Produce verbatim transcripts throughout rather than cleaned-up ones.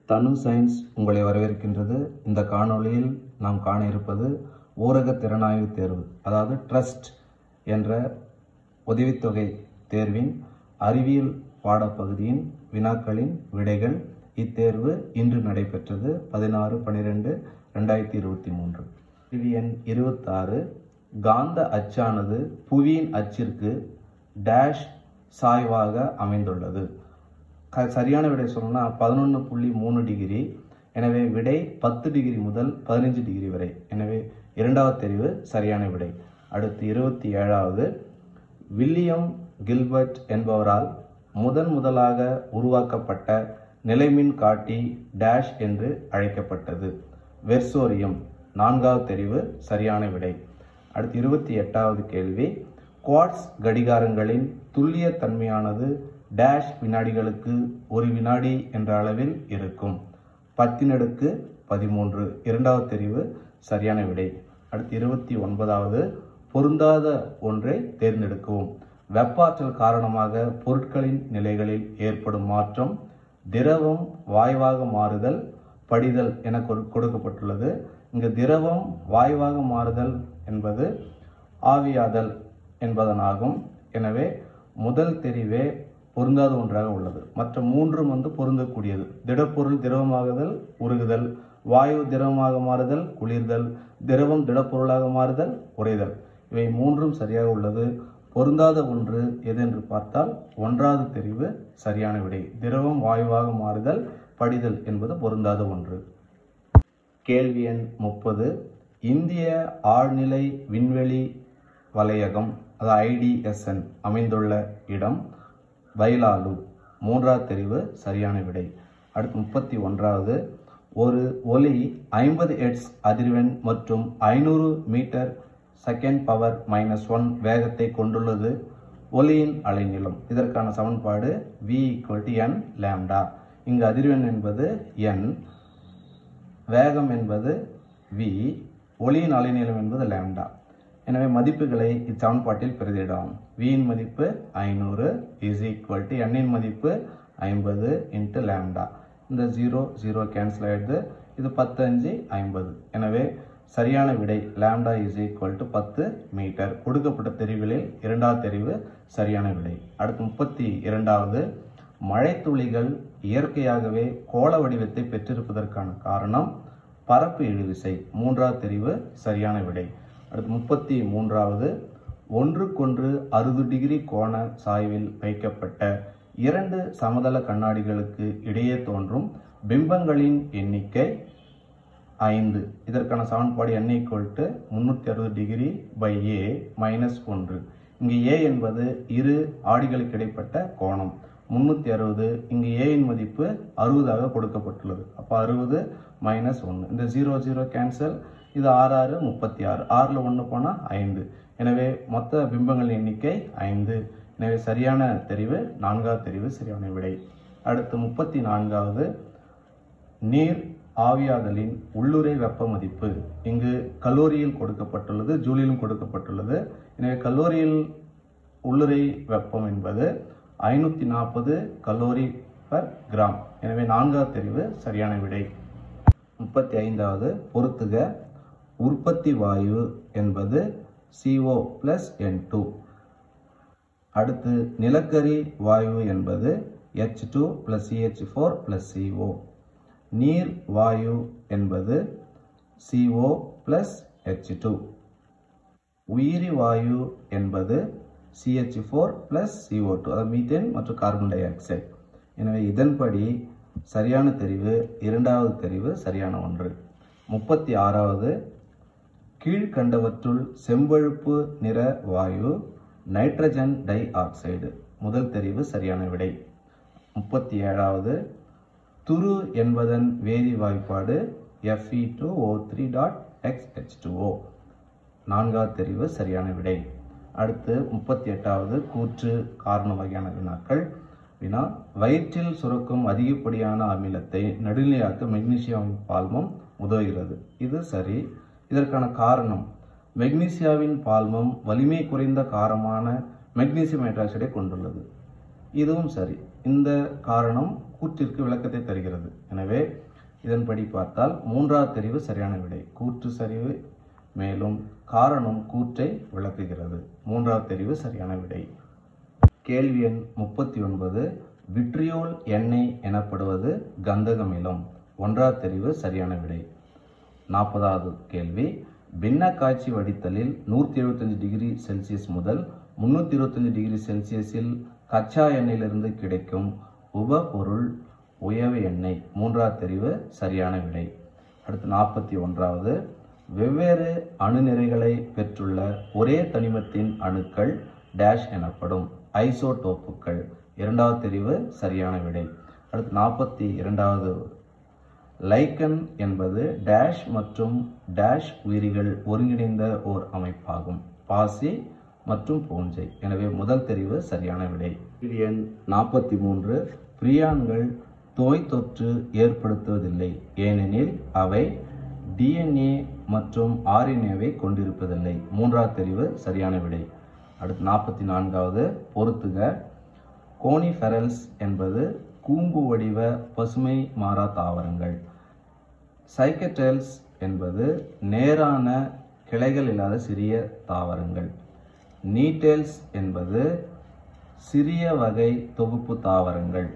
தனு science உங்களை வரவேற்கின்றது. இந்த காணொளியில் நாம் காண இருப்பது ஊரக திறனாய்வு தேர்வு, அதாவது ட்ரஸ்ட் என்ற உதவித்தொகை தேர்வின் அறிவியல் பாடப்பகுதியின் வினாக்களின் விடைகள். இத்தேர்வு இன்று நடைபெற்றது பதினாறு பனிரெண்டு ரெண்டாயிரத்தி இருபத்தி மூன்று. கேள்வி எண் இருபத்தாறு. காந்த அச்சானது புவியின் அச்சிற்கு டேஷ் சாய்வாக அமைந்துள்ளது. க சரியான விடை சொல்லணும்னா பதினொன்று புள்ளி மூணு டிகிரி. எனவே விடை பத்து டிகிரி முதல் பதினஞ்சு டிகிரி வரை. எனவே இரண்டாவது தெரிவு சரியான விடை. அடுத்து இருபத்தி ஏழாவது. வில்லியம் கில்பர்ட் என்பவரால் முதன் முதலாக உருவாக்கப்பட்ட நிலைமின் காட்டி டேஷ் என்று அழைக்கப்பட்டது. வெர்சோரியம். நான்காவது தெரிவு சரியான விடை. அடுத்து இருபத்தி எட்டாவது கேள்வி. குவார்ட்ஸ் கடிகாரங்களின் துல்லிய தன்மையானது டேஷ் வினாடிகளுக்கு ஒரு வினாடி என்ற அளவில் இருக்கும். பத்தினடுக்கு பதிமூன்று. இரண்டாவது தெரிவு சரியான விடை. அடுத்து இருபத்தி ஒன்பதாவது. பொருந்தாத ஒன்றை தேர்ந்தெடுக்கவும். வெப்பாற்றல் காரணமாக பொருட்களின் நிலைகளில் ஏற்படும் மாற்றம். திரவம் வாயுவாக மாறுதல், படிதல் என கொடுக்கப்பட்டுள்ளது. இங்கு திரவம் வாயுவாக மாறுதல் என்பது ஆவியாதல் என்பதனாகும். எனவே முதல் தெரிவே பொருந்தாத ஒன்றாக உள்ளது. மற்ற மூன்றும் வந்து பொருந்தக்கூடியது. திடப்பொருள் திரவமாகுதல், உருகுதல். வாயு திரவமாக மாறுதல், குளிர்தல். திரவம் திடப்பொருளாக மாறுதல், உறைதல். இவை மூன்றும் சரியாக உள்ளது. பொருந்தாத ஒன்று எது என்று பார்த்தால் ஒன்றாவது தெரிவு சரியான விடை. திரவம் வாயுவாக மாறுதல், படிதல் என்பது பொருந்தாத ஒன்று. கேள்வி எண் முப்பது. இந்திய ஆழ்நிலை விண்வெளி வலையகம், அதாவது ஐ டி எஸ் என் அமைந்துள்ள இடம் பைலாலு. மூன்றாவது தெரிவு சரியான விடை. அடுத்து முப்பத்தி ஒன்றாவது. ஒரு ஒலி ஐம்பது ஹெர்ட்ஸ் அதிர்வெண் மற்றும் ஐநூறு metre second power minus one வேகத்தை கொண்டுள்ளது. ஒலியின் அலைநீளம். இதற்கான சமன்பாடு v equal to n lambda. இங்கு அதிர்வெண் என்பது n, வேகம் என்பது v, ஒலியின் அலைநீளம் என்பது லாம்டா. எனவே மதிப்புகளை இச்சமன்பாட்டில் பிரதியிடலாம். v இன் மதிப்பு ஐநூறு இஸ் ஈக்குவல் டு n இன் மதிப்பு ஐம்பது இன்ட்டு லாம்டா. இந்த ஜீரோ ஜீரோ கேன்சல் ஆயிடுது. இது பத்து அஞ்சு ஐம்பது. எனவே சரியான விடை லாம்டா இஸ் ஈக்குவல் டு பத்து மீட்டர். கொடுக்கப்பட்ட தெரிவுகளில் இரண்டாவது தெரிவு சரியான விடை. அடுத்து முப்பத்தி இரண்டாவது. மழைத்துளிகள் இயற்கையாகவே கோள வடிவத்தை பெற்றிருப்பதற்கான காரணம் பரப்பு இழுவிசை. மூன்றாவது தெரிவு சரியான விடை. அடுத்து முப்பத்தி மூன்றாவது. ஒன்றுக்கொன்று அறுபது டிகிரி கோண சாய்வில் வைக்கப்பட்ட இரண்டு சமதள கண்ணாடிகளுக்கு இடையே தோன்றும் பிம்பங்களின் எண்ணிக்கை ஐந்து. இதற்கான சமன்பாடு n ஈக்குவல் டு முன்னூற்றி அறுபது டிகிரி பை ஏ மைனஸ் ஒன்று. இங்கு ஏ என்பது இரு ஆடிகளுக்கு இடைப்பட்ட கோணம். முன்னூற்றி அறுபது. இங்கு ஏயின் மதிப்பு அறுபதாக கொடுக்கப்பட்டுள்ளது. அப்போ அறுபது மைனஸ் ஒன்று. இந்த ஜீரோ ஜீரோ கேன்சல். இது ஆறு ஆறு முப்பத்தி ஆறு. ஆறில் ஒன்று போனால் ஐந்து. எனவே மொத்த பிம்பங்களின் எண்ணிக்கை ஐந்து. எனவே சரியான தெரிவு நான்காவது தெரிவு சரியான விடை. அடுத்து முப்பத்தி நான்காவது. நீர் ஆவியாதலின் உள்ளுறை வெப்ப மதிப்பு. இங்கு கலோரியில் கொடுக்கப்பட்டுள்ளது, ஜூலியிலும் கொடுக்கப்பட்டுள்ளது. எனவே கலோரியில் உள்ளுறை வெப்பம் என்பது ஐநூற்றி நாற்பது கலோரி பர் கிராம். எனவே நான்காவது தெரிவு சரியான விடை. முப்பத்தி ஐந்தாவது. பொறுத்துக. உற்பத்தி வாயு என்பது C O plus N two. அடுத்து நிலக்கரி வாயு என்பது H two plus C H four plus C O. நீர் வாயு என்பது C O plus H two. உயிரி வாயு என்பது C H four plus C O two, அதாவது மீத்தேன் மற்றும் கார்பன் டை ஆக்சைடு. எனவே இதன்படி சரியான தெரிவு இரண்டாவது தெரிவு சரியான ஒன்று. முப்பத்தி ஆறாவது. கீழ்கண்டவற்றுள் செம்பழுப்பு நிற வாயு நைட்ரஜன் டை ஆக்சைடு. முதல் தெரிவு சரியான விடை. முப்பத்தி ஏழாவது. துரு என்பதன் வேதி வாய்ப்பாடு F E two O three dot X H two O. நான்காவது தெரிவு சரியான விடை. அடுத்து முப்பத்தி எட்டாவது. கூற்று காரண வகையான வினாக்கள். வினா. வயிற்றில் சுரக்கும் அதிகப்படியான அமிலத்தை நடுநிலையாக்க மெக்னீசியாவின் பால்மம் உதவுகிறது. இது சரி. இதற்கான காரணம் மெக்னீசியாவின் பால்மம் வலிமை குறைந்த காரமான மெக்னீசியம் ஹைட்ராக்சைடை கொண்டுள்ளது. இதுவும் சரி. இந்த காரணம் கூற்றிற்கு விளக்கத்தை தருகிறது. எனவே எனவே இதன்படி பார்த்தால் மூன்றாவது தெரிவு சரியான விடை. கூற்று சரிவு, மேலும் காரணம் கூற்றை விளக்குகிறது. மூன்றாவது தெரிவு சரியான விடை. கேள்வி எண் முப்பத்தி ஒன்பது. விட்ரியோல் எண்ணெய் எனப்படுவது கந்தகமிலம். ஒன்றாவது தெரிவு சரியான விடை. நாற்பதாவது கேள்வி. பின்ன காய்ச்சி வடித்தலில் நூற்றி எழுபத்தஞ்சு டிகிரி செல்சியஸ் முதல் முன்னூற்றி இருபத்தஞ்சு டிகிரி செல்சியஸில் கச்சா எண்ணெயிலிருந்து கிடைக்கும் உப பொருள் உயவு எண்ணெய். மூன்றாவது தெரிவு சரியான விடை. அடுத்து நாற்பத்தி ஒன்றாவது. வெவ்வேறு அணுநிறைகளை பெற்றுள்ள ஒரே தனிமத்தின் அணுக்கள் டேஷ் எனப்படும். ஐசோடோப்புகள். இரண்டாவது தெரிவு சரியான விடை. அடுத்து நாற்பத்தி இரண்டாவது. லைக்கன் என்பது டேஷ் மற்றும் டேஷ் உயிரிகள் ஒருங்கிணைந்த ஓர் அமைப்பாகும். பாசி மற்றும் பூஞ்சை. எனவே முதல் தெரிவு சரியான விடை. எண் நாற்பத்தி மூன்று. பிரியான்கள் நோய் தொற்று ஏற்படுத்துவதில்லை, ஏனெனில் அவை டிஎன்ஏ மற்றும் ஆர்என்ஏவை கொண்டிருப்பதில்லை. மூன்றாவது தெரிவு சரியான விடை. அடுத்து நாற்பத்தி நான்காவது. பொறுத்துக. கோனிஃபெரல்ஸ் என்பது கூம்பு வடிவ பசுமை மாறா தாவரங்கள். சைக்கட்டெல்ஸ் என்பது நேரான கிளைகள் இல்லாத சிறிய தாவரங்கள். நீட்டெல்ஸ் என்பது சிறிய வகை தொகுப்பு தாவரங்கள்.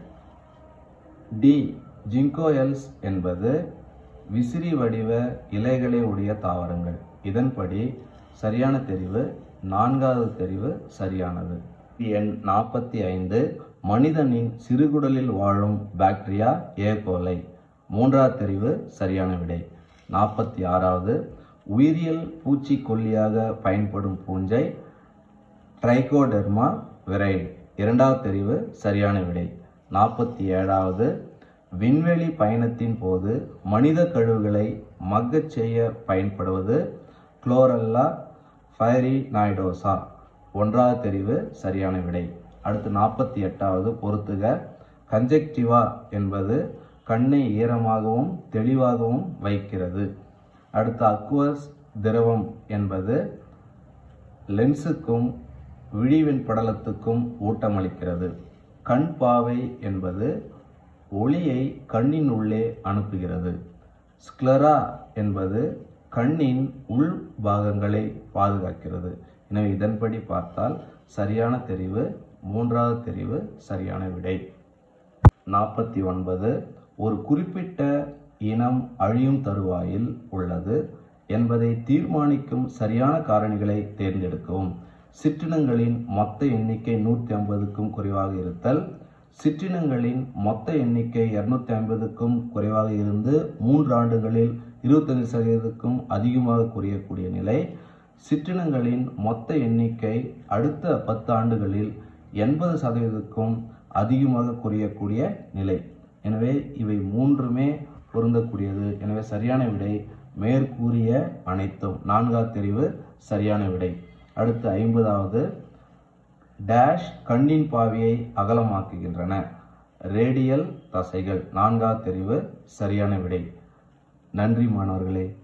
டி ஜிங்கோயல்ஸ் என்பது விசிறி வடிவ இலைகளை உடைய தாவரங்கள். இதன்படி சரியான தெரிவு நான்காவது தெரிவு சரியானது. எண் நாற்பத்தி ஐந்து. மனிதனின் சிறுகுடலில் வாழும் பாக்டீரியா ஏகோலை. மூன்றாவது தெரிவு சரியான விடை. நாற்பத்தி ஆறாவது. உயிரியல் பூச்சிக்கொல்லியாக பயன்படும் பூஞ்சை ட்ரைகோடெர்மா விரைட். இரண்டாவது தெரிவு சரியான விடை. நாற்பத்தி ஏழாவது. விண்வெளி பயணத்தின் போது மனித கழிவுகளை மக்கச் செய்ய பயன்படுவது குளோரெல்லா ஃபைரினாய்டோசா. ஒன்றாவது தெரிவு சரியான விடை. அடுத்து நாற்பத்தி எட்டாவது. பொறுத்துக. கன்ஜெக்டிவா என்பது கண்ணை ஈரமாகவும் தெளிவாகவும் வைக்கிறது. அடுத்து அக்வஸ் திரவம் என்பது லென்ஸுக்கும் விழிவெண் படலத்துக்கும் ஊட்டமளிக்கிறது. கண் பாவை என்பது ஒளியை கண்ணின் உள்ளே அனுப்புகிறது. ஸ்க்லரா என்பது கண்ணின் உள் பாகங்களை பாதுகாக்கிறது. எனவே இதன்படி பார்த்தால் சரியான தெரிவு மூன்றாவது தெரிவு சரியான விடை. நாற்பத்தி ஒன்பது. ஒரு குறிப்பிட்ட இனம் அழியும் தருவாயில் உள்ளது என்பதை தீர்மானிக்கும் சரியான காரணிகளை தேர்ந்தெடுக்கவும். சிற்றினங்களின் மொத்த எண்ணிக்கை நூற்றி ஐம்பதுக்கும் குறைவாக இருத்தல், சிற்றினங்களின் மொத்த எண்ணிக்கை இருநூத்தி ஐம்பதுக்கும் குறைவாக இருந்து மூன்று ஆண்டுகளில் இருபத்தஞ்சு சதவீதத்துக்கும் அதிகமாக குறையக்கூடிய நிலை, சிற்றினங்களின் மொத்த எண்ணிக்கை அடுத்த பத்து ஆண்டுகளில் எண்பது சதவீதத்துக்கும் அதிகமாக குறையக்கூடிய நிலை. எனவே இவை மூன்றுமே பொருந்தக்கூடியது. எனவே சரியான விடை மேற்கூறிய அனைத்தும். நான்காவது தெரிவு சரியான விடை. அடுத்து ஐம்பதாவது. டேஷ் கண்ணின் பாவியை அகலமாக்குகின்றன. ரேடியல் தசைகள். நான்காவது தெரிவு சரியான விடை. நன்றி மாணவர்களே.